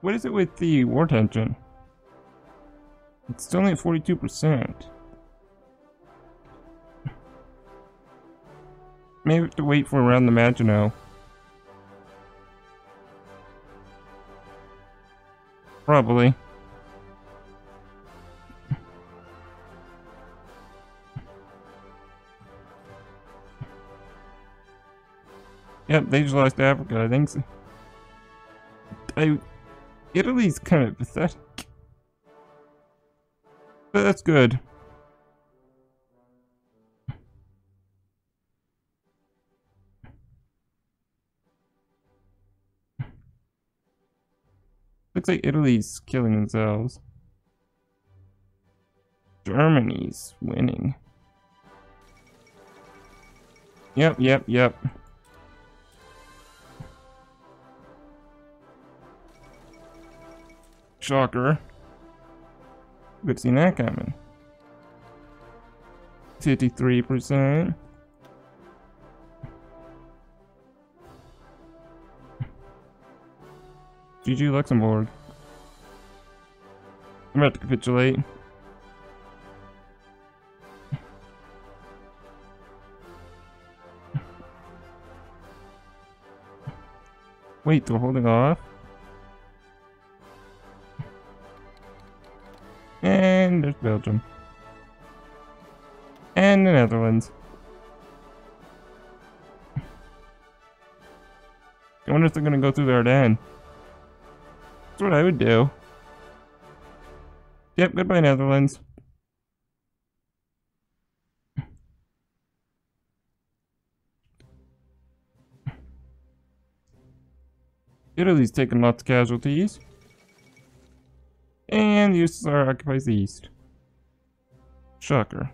What is it with the war tension? It's still only at 42%. Maybe we have to wait for around the Maginot. Probably. Yep, they just lost Africa, I think so. Italy's kind of pathetic. But that's good. Looks like Italy's killing themselves. Germany's winning. Yep. Shocker. Good seeing that coming. 53%. GG Luxembourg. I'm about to capitulate. Wait, they're holding off? And there's Belgium. And the Netherlands. I wonder if they're gonna go through the Ardennes. That's what I would do. Yep, goodbye Netherlands. Italy's taking lots of casualties. And the USSR occupies the east. Shocker.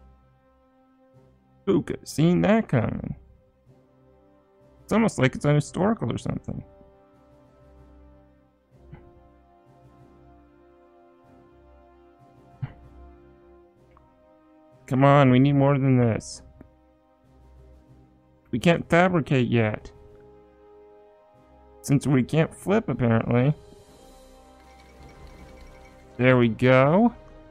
Who could have seen that coming? It's almost like it's unhistorical or something. Come on, we need more than this. We can't fabricate yet. Since we can't flip, apparently. There we go.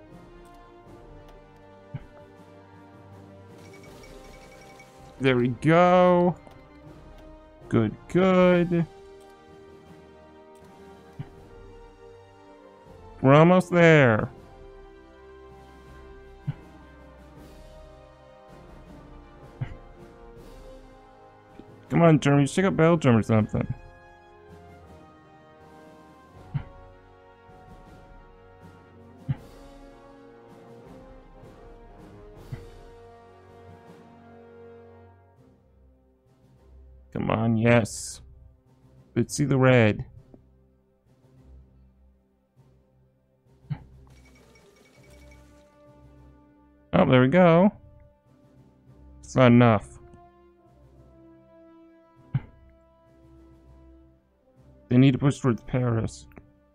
There we go. Good. We're almost there. Come on, Germany, check out Belgium or something. Come on, yes. Let's see the red. Oh, there we go. It's not enough. They need to push towards Paris.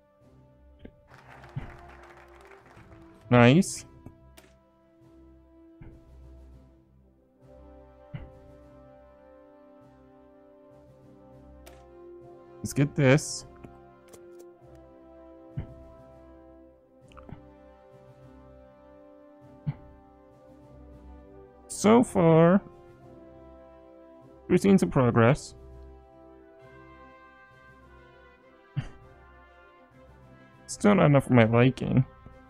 Nice. Let's get this. So far, we're seeing some progress. Still not enough for my liking.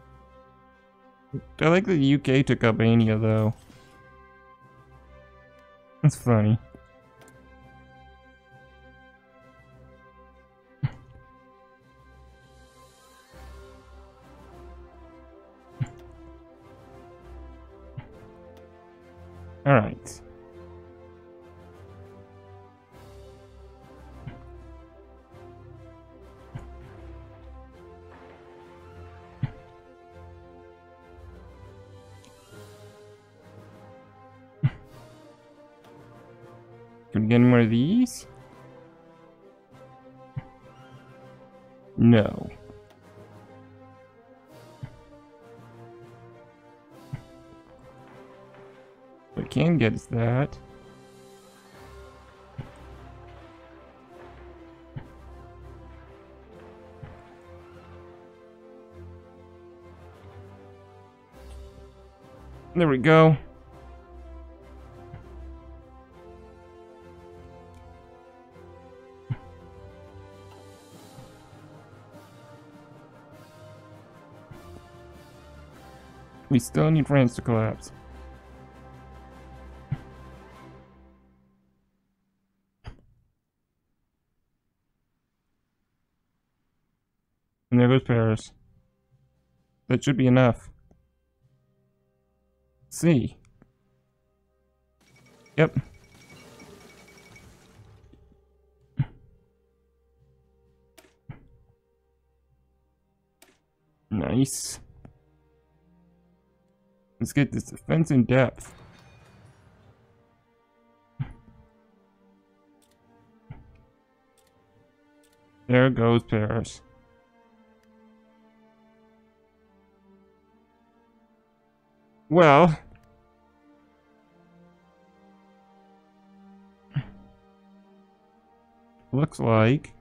I like that the UK took Albania, though. That's funny. Alright. Can we get any more of these? No. What I can get is that. There we go. We still need France to collapse. And there goes Paris. That should be enough. C. Yep. Nice. Let's get this defense in depth. There goes Paris. Well, looks like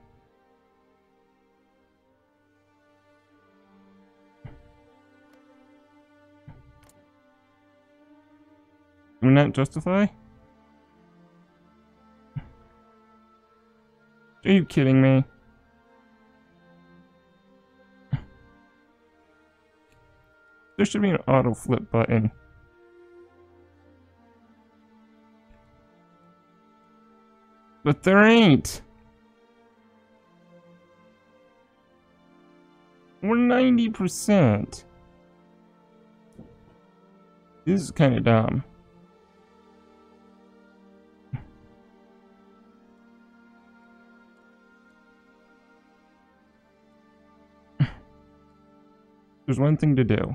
we're not justify? Are you kidding me? There should be an auto flip button. But there ain't. We're 90%. This is kind of dumb. There's one thing to do.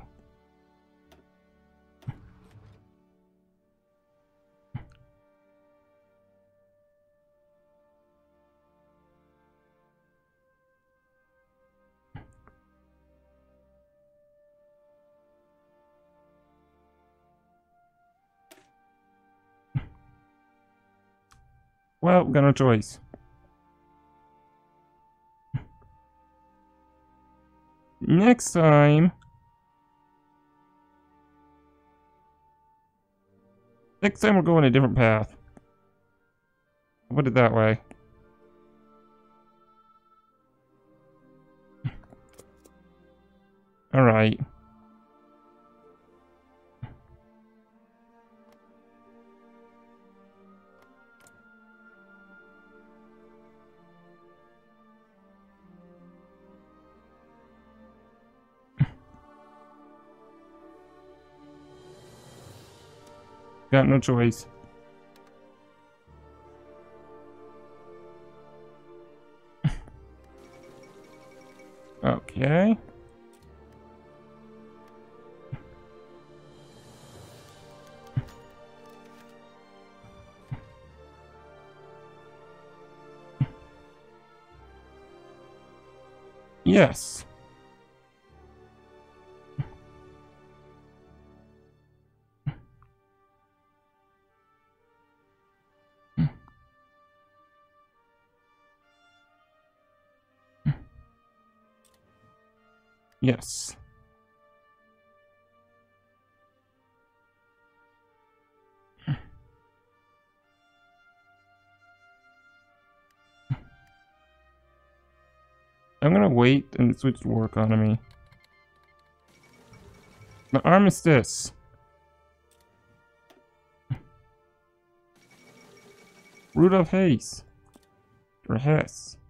Well, got no choice. Next time... Next time we're going a different path. I'll put it that way. Alright. Got no choice. Okay. Yes. Yes. I'm gonna wait and switch to war economy. The armistice. Rudolf Hess. Or Hess.